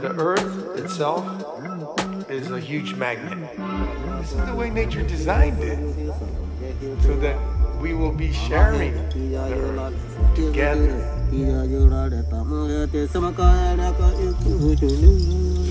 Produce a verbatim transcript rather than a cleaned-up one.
the earth itself is a huge magnet. This is the way nature designed it, so that we will be sharing the earth together.